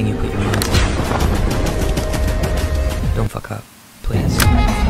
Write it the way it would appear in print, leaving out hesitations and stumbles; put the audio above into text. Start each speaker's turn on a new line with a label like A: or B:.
A: anything you put your mind to. Don't fuck up, please.